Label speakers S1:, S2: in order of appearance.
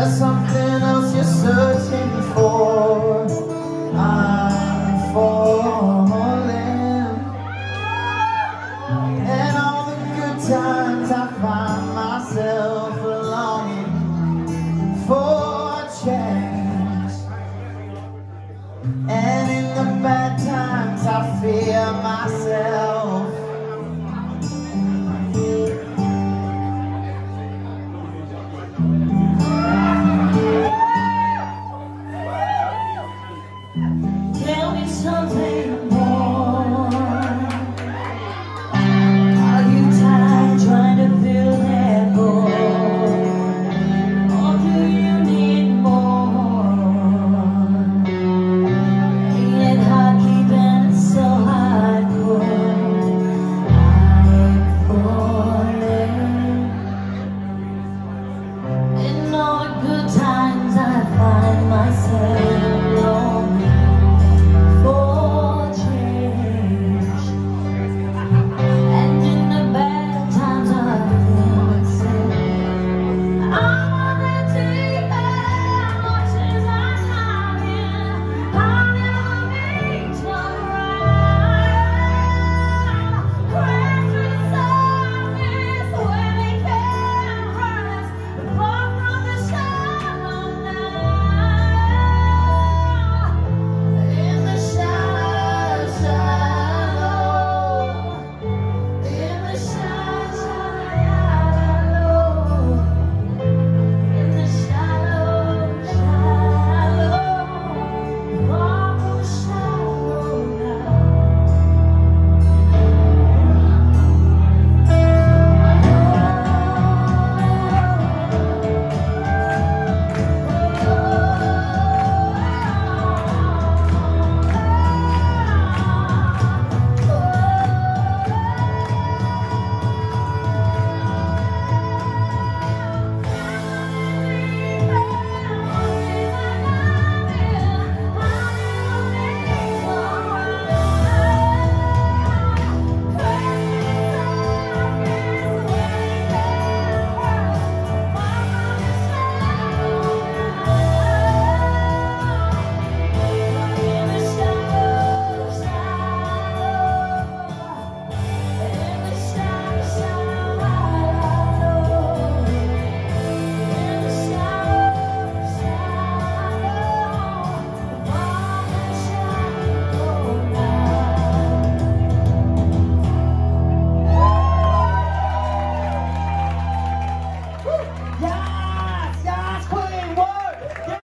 S1: there's something else you're searching for. I'm falling, and all the good times I find myself longing for change, and in the bad times I fear myself.
S2: Tell me something more. Are you tired trying to fill that void? Or do you need more? Ain't it hard keeping it so hardcore? I'm falling. In all the good times I find myself